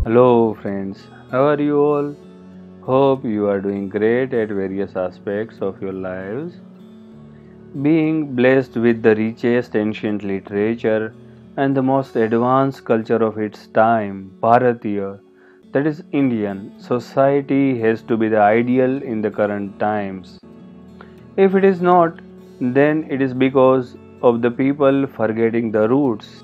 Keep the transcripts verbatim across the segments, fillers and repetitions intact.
Hello, friends. How are you all? Hope you are doing great at various aspects of your lives. Being blessed with the richest ancient literature and the most advanced culture of its time, Bharatiya, that is Indian, society has to be the ideal in the current times. If it is not, then it is because of the people forgetting the roots.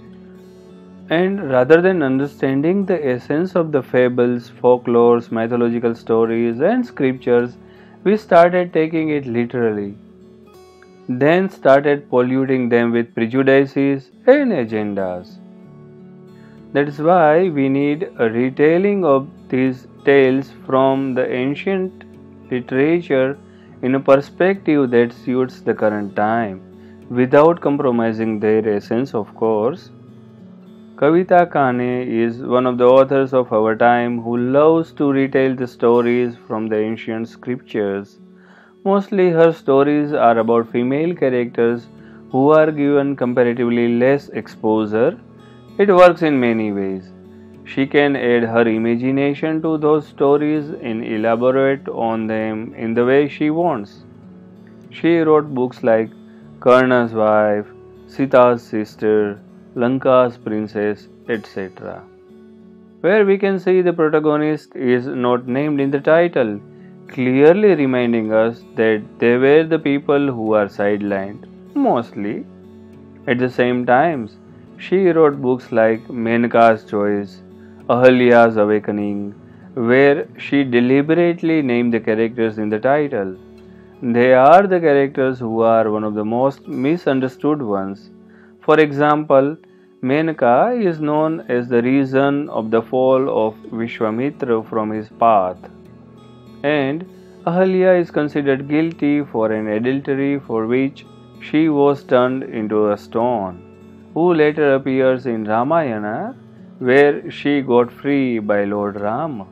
And rather than understanding the essence of the fables, folklores, mythological stories, and scriptures, we started taking it literally, then started polluting them with prejudices and agendas. That is why we need a retelling of these tales from the ancient literature in a perspective that suits the current time, without compromising their essence, of course. Kavita Kane is one of the authors of our time who loves to retell the stories from the ancient scriptures. Mostly her stories are about female characters who are given comparatively less exposure. It works in many ways. She can add her imagination to those stories and elaborate on them in the way she wants. She wrote books like Karna's Wife, Sita's Sister, Lanka's Princess, et cetera, where we can see the protagonist is not named in the title, clearly reminding us that they were the people who are sidelined, mostly. At the same time, she wrote books like Menka's Choice, Ahalya's Awakening, where she deliberately named the characters in the title. They are the characters who are one of the most misunderstood ones. For example, Menka is known as the reason of the fall of Vishwamitra from his path, and Ahalya is considered guilty for an adultery for which she was turned into a stone, who later appears in Ramayana, where she got free by Lord Rama.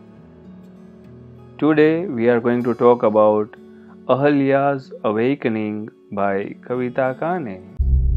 Today we are going to talk about Ahalya's Awakening by Kavita Kane.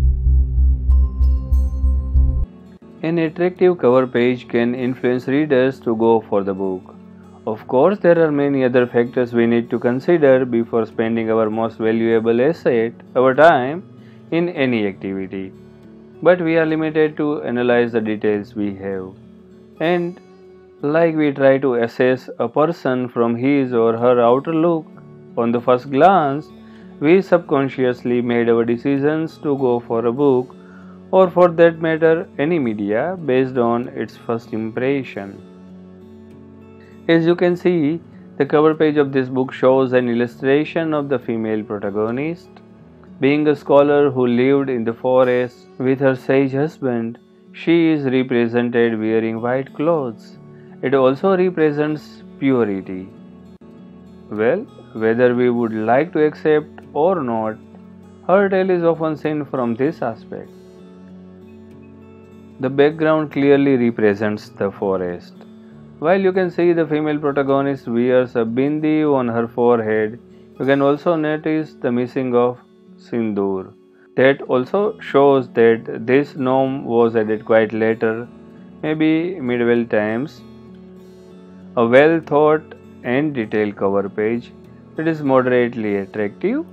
An attractive cover page can influence readers to go for the book. Of course, there are many other factors we need to consider before spending our most valuable asset, our time, in any activity. But we are limited to analyze the details we have. And like we try to assess a person from his or her outer look on the first glance, we subconsciously made our decisions to go for a book, or for that matter any media, based on its first impression. As you can see, the cover page of this book shows an illustration of the female protagonist. Being a scholar who lived in the forest with her sage husband, she is represented wearing white clothes. It also represents purity. Well, whether we would like to accept or not, her tale is often seen from this aspect. The background clearly represents the forest. While you can see the female protagonist wears a bindi on her forehead, you can also notice the missing of sindoor. That also shows that this norm was added quite later, maybe medieval times. A well thought and detailed cover page that is moderately attractive.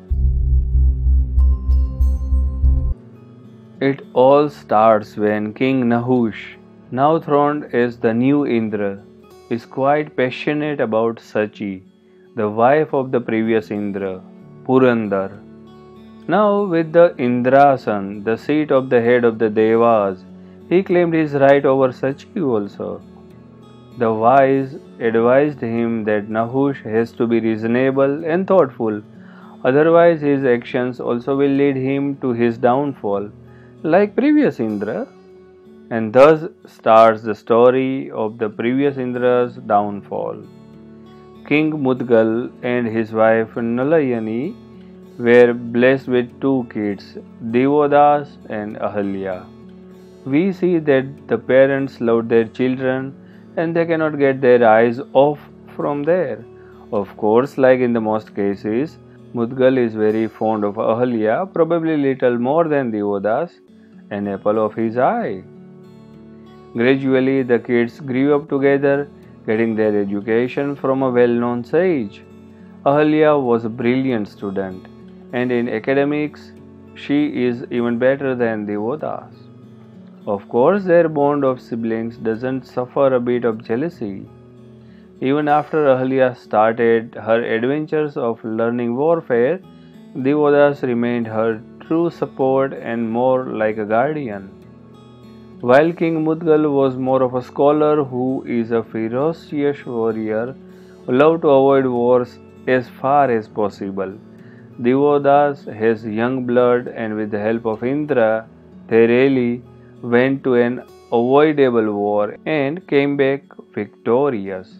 It all starts when King Nahush, now throned as the new Indra, is quite passionate about Sachi, the wife of the previous Indra, Purandar. Now, with the Indrasan, the seat of the head of the Devas, he claimed his right over Sachi also. The wise advised him that Nahush has to be reasonable and thoughtful, otherwise, his actions also will lead him to his downfall, like previous Indra. And thus starts the story of the previous Indra's downfall. King Mudgal and his wife Nalayani were blessed with two kids, Devodas and Ahalya. We see that the parents loved their children and they cannot get their eyes off from there. Of course, like in the most cases, Mudgal is very fond of Ahalya, probably little more than Devodas, an apple of his eye. Gradually, the kids grew up together, getting their education from a well-known sage. Ahalya was a brilliant student, and in academics, she is even better than Devodas. Of course, their bond of siblings doesn't suffer a bit of jealousy. Even after Ahalya started her adventures of learning warfare, Devodas remained her true support and more like a guardian. While King Mudgal was more of a scholar who is a ferocious warrior who loved to avoid wars as far as possible, Devodas has young blood, and with the help of Indra, they really went to an avoidable war and came back victorious.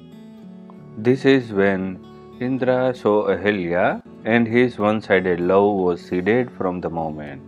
This is when Indra saw Ahalya and his one-sided love was seeded from the moment.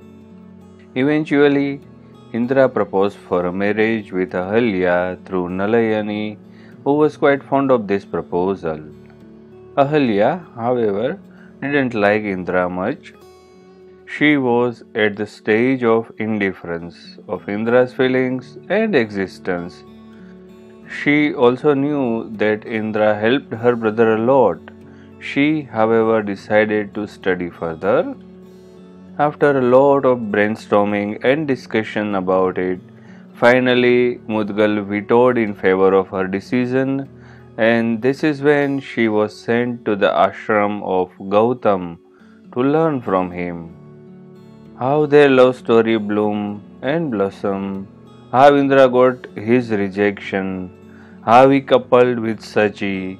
Eventually, Indra proposed for a marriage with Ahalya through Nalayani, who was quite fond of this proposal. Ahalya, however, didn't like Indra much. She was at the stage of indifference of Indra's feelings and existence. She also knew that Indra helped her brother a lot. She, however, decided to study further. After a lot of brainstorming and discussion about it, finally Mudgal vetoed in favor of her decision, and this is when she was sent to the ashram of Gautam to learn from him. How their love story bloomed and blossomed, how Indra got his rejection, how he coupled with Sachi,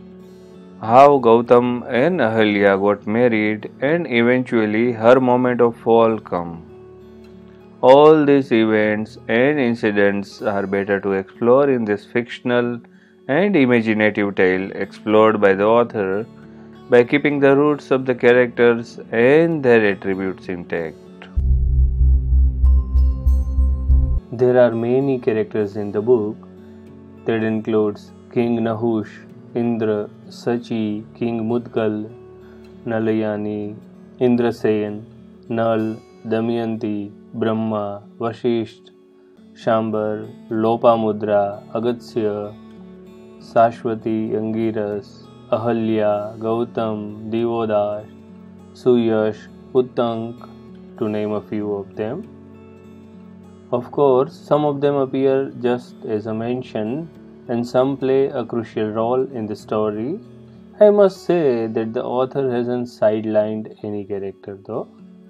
how Gautam and Ahalya got married, and eventually her moment of fall come. All these events and incidents are better to explore in this fictional and imaginative tale explored by the author by keeping the roots of the characters and their attributes intact. There are many characters in the book that includes King Nahush, Indra, Sachi, King Mudgal, Nalayani, Indrasen, Nal, Damayanti, Brahma, Vashisht, Shambar, Lopamudra, Agatsya, Sashwati, Angiras, Ahalya, Gautam, Devodas, Suyash, Uttank, to name a few of them. Of course, some of them appear just as a mention and some play a crucial role in the story. I must say that the author hasn't sidelined any character though.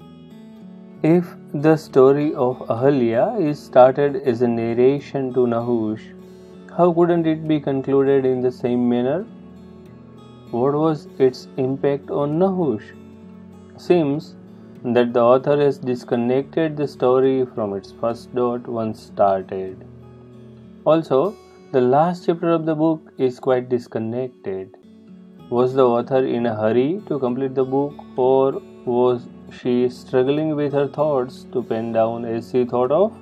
If the story of Ahalya is started as a narration to Nahush, how couldn't it be concluded in the same manner? What was its impact on Nahush? Seems that the author has disconnected the story from its first dot once started. Also, the last chapter of the book is quite disconnected. Was the author in a hurry to complete the book, or was she struggling with her thoughts to pen down as she thought of?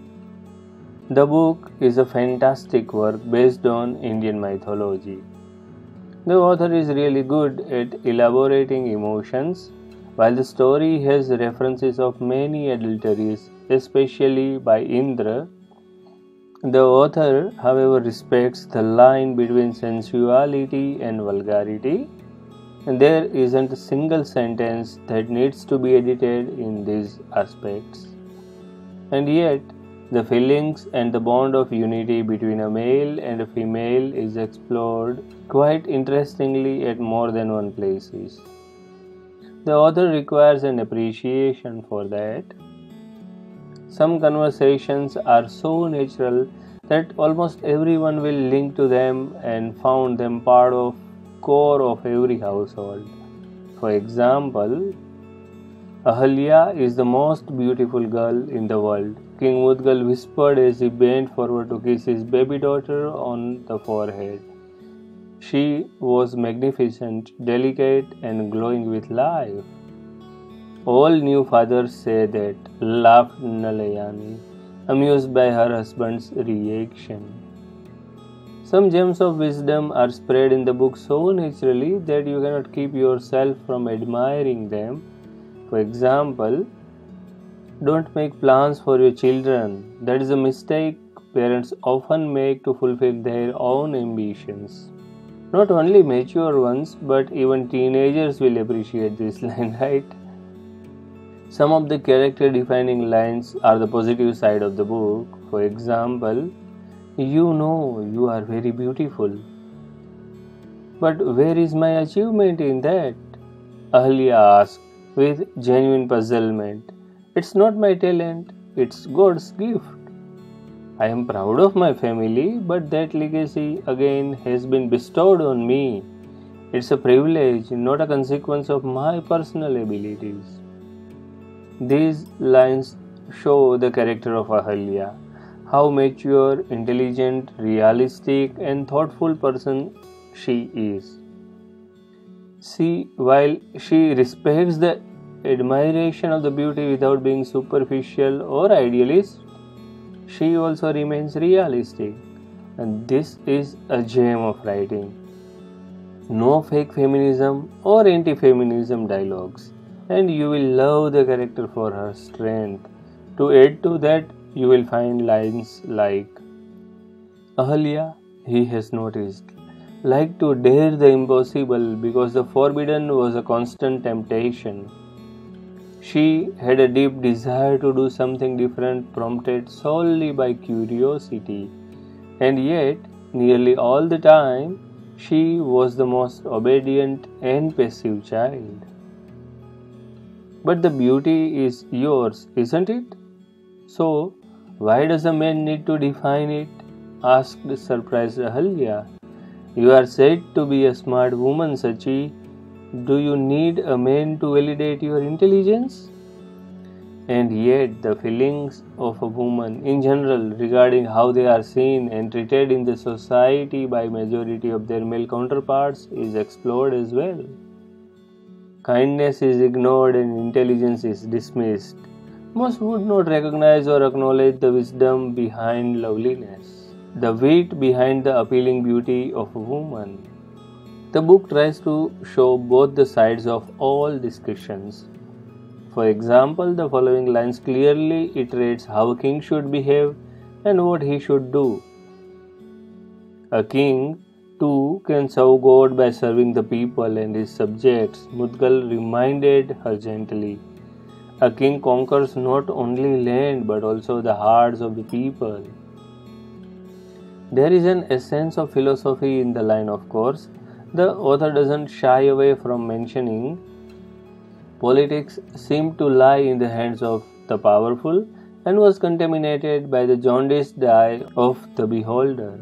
The book is a fantastic work based on Indian mythology. The author is really good at elaborating emotions, while the story has references of many adulteries, especially by Indra. The author, however, respects the line between sensuality and vulgarity, and there isn't a single sentence that needs to be edited in these aspects. And yet, the feelings and the bond of unity between a male and a female is explored quite interestingly at more than one places. The author requires an appreciation for that. Some conversations are so natural that almost everyone will link to them and found them part of core of every household. For example, Ahalya is the most beautiful girl in the world, King Mudgal whispered as he bent forward to kiss his baby daughter on the forehead. She was magnificent, delicate, and glowing with life. All new fathers say that, laughed Nalayani, amused by her husband's reaction. Some gems of wisdom are spread in the book so naturally that you cannot keep yourself from admiring them. For example, Don't make plans for your children. That is a mistake parents often make to fulfill their own ambitions. Not only mature ones, but even teenagers will appreciate this line, right? Some of the character defining lines are the positive side of the book. For example, you know you are very beautiful. But where is my achievement in that? Ahalya asked with genuine puzzlement. It's not my talent, it's God's gift. I am proud of my family, but that legacy again has been bestowed on me. It's a privilege, not a consequence of my personal abilities. These lines show the character of Ahalya, how mature, intelligent, realistic, and thoughtful person she is. See, while she respects the admiration of the beauty without being superficial or idealist, she also remains realistic, and this is a gem of writing. No fake feminism or anti-feminism dialogues, and you will love the character for her strength. To add to that, you will find lines like Ahalya, he has noticed, liked to dare the impossible because the forbidden was a constant temptation. She had a deep desire to do something different, prompted solely by curiosity, and yet, nearly all the time, she was the most obedient and passive child. But the beauty is yours, isn't it? So, why does a man need to define it? Asked surprised Ahalya. You are said to be a smart woman, Sachi. Do you need a man to validate your intelligence? And yet, the feelings of a woman in general regarding how they are seen and treated in the society by majority of their male counterparts is explored as well. Kindness is ignored and intelligence is dismissed. Most would not recognize or acknowledge the wisdom behind loveliness, the wit behind the appealing beauty of a woman. The book tries to show both the sides of all discussions. For example, the following lines clearly iterates how a king should behave and what he should do. A king, too, can serve God by serving the people and his subjects, Mudgal reminded her gently. A king conquers not only land but also the hearts of the people. There is an essence of philosophy in the line, of course. The author doesn't shy away from mentioning politics seemed to lie in the hands of the powerful and was contaminated by the jaundiced eye of the beholder.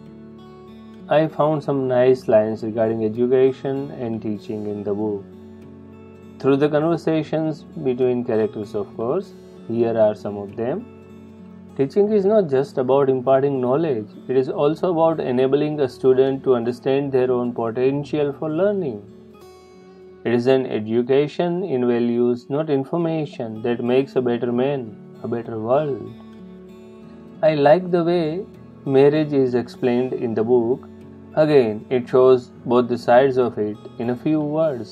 I found some nice lines regarding education and teaching in the book. Through the conversations between characters, of course, here are some of them. Teaching is not just about imparting knowledge, it is also about enabling a student to understand their own potential for learning. It is an education in values, not information, that makes a better man, a better world. I like the way marriage is explained in the book. Again, it shows both the sides of it in a few words.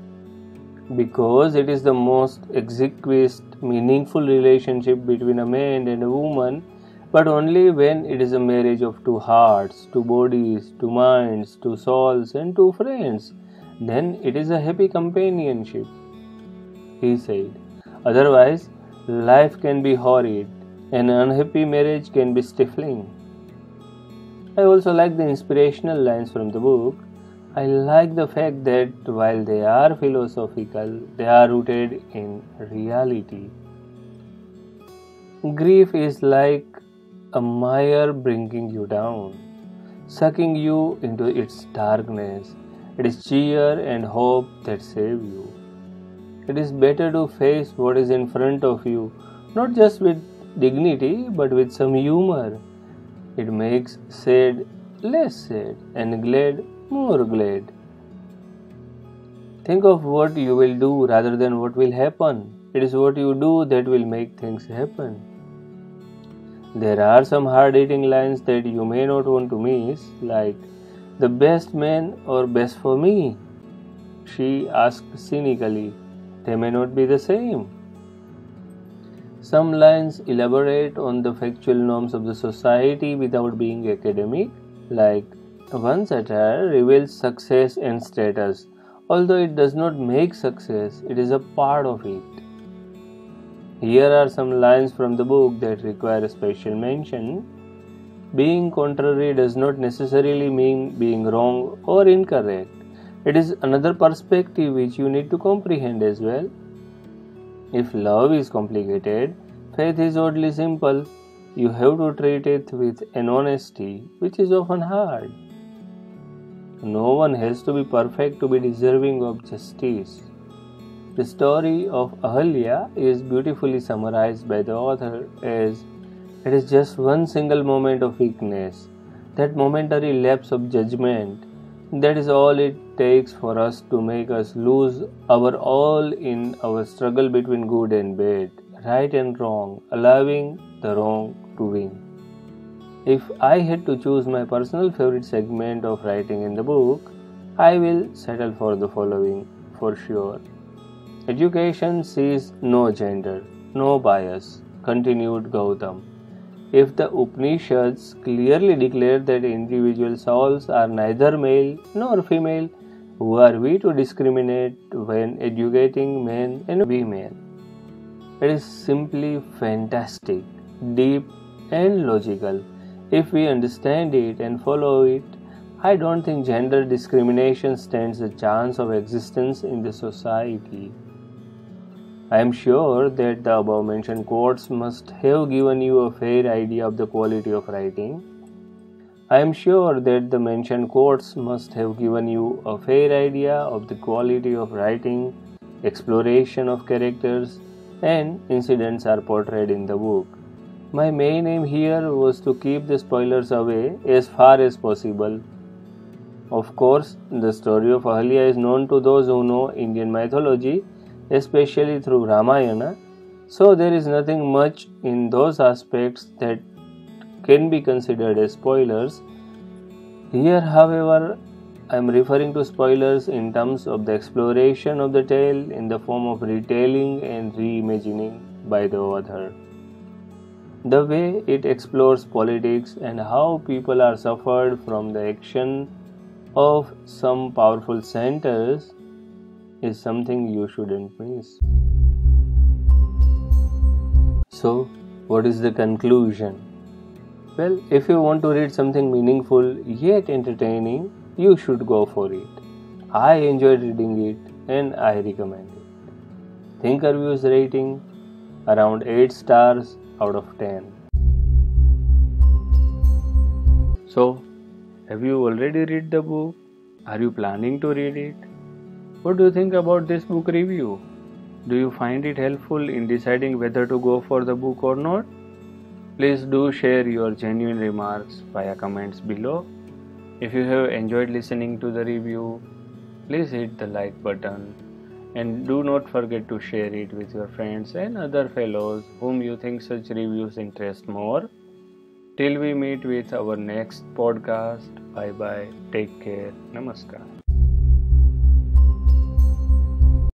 Because it is the most exquisite, meaningful relationship between a man and a woman, but only when it is a marriage of two hearts, two bodies, two minds, two souls, and two friends. Then it is a happy companionship, he said. Otherwise, life can be horrid. An unhappy marriage can be stifling. I also like the inspirational lines from the book. I like the fact that while they are philosophical, they are rooted in reality. Grief is like a mire bringing you down, sucking you into its darkness. It is cheer and hope that save you. It is better to face what is in front of you, not just with dignity, but with some humor. It makes sad less sad and glad more glad. Think of what you will do rather than what will happen. It is what you do that will make things happen. There are some hard-hitting lines that you may not want to miss, like, the best man or best for me? She asked cynically. They may not be the same. Some lines elaborate on the factual norms of the society without being academic, like one satire reveals success and status. Although it does not make success, it is a part of it. Here are some lines from the book that require a special mention. Being contrary does not necessarily mean being wrong or incorrect. It is another perspective which you need to comprehend as well. If love is complicated, faith is oddly simple. You have to treat it with an honesty which is often hard. No one has to be perfect to be deserving of justice. The story of Ahalya is beautifully summarized by the author as it is just one single moment of weakness, that momentary lapse of judgment. That is all it takes for us to make us lose our all in our struggle between good and bad, right and wrong, allowing the wrong to win. If I had to choose my personal favorite segment of writing in the book, I will settle for the following for sure. Education sees no gender, no bias, continued Gautam. If the Upanishads clearly declare that individual souls are neither male nor female, who are we to discriminate when educating men and women? It is simply fantastic, deep, and logical. If we understand it and follow it, I don't think gender discrimination stands a chance of existence in the society. I am sure that the above mentioned quotes must have given you a fair idea of the quality of writing. I am sure that the mentioned quotes must have given you a fair idea of the quality of writing, exploration of characters, and incidents are portrayed in the book. My main aim here was to keep the spoilers away as far as possible. Of course, the story of Ahalya is known to those who know Indian mythology, especially through Ramayana, so there is nothing much in those aspects that can be considered as spoilers. Here, however, I am referring to spoilers in terms of the exploration of the tale in the form of retelling and reimagining by the author. The way it explores politics and how people are suffered from the action of some powerful centers is something you shouldn't miss. So, what is the conclusion? Well, if you want to read something meaningful yet entertaining, you should go for it. I enjoyed reading it and I recommend it. Thinkerview's rating around eight stars out of ten. So, have you already read the book? Are you planning to read it? What do you think about this book review? Do you find it helpful in deciding whether to go for the book or not? Please do share your genuine remarks via comments below. If you have enjoyed listening to the review, please hit the like button and do not forget to share it with your friends and other fellows whom you think such reviews interest more. Till we meet with our next podcast, bye bye, take care, namaskar.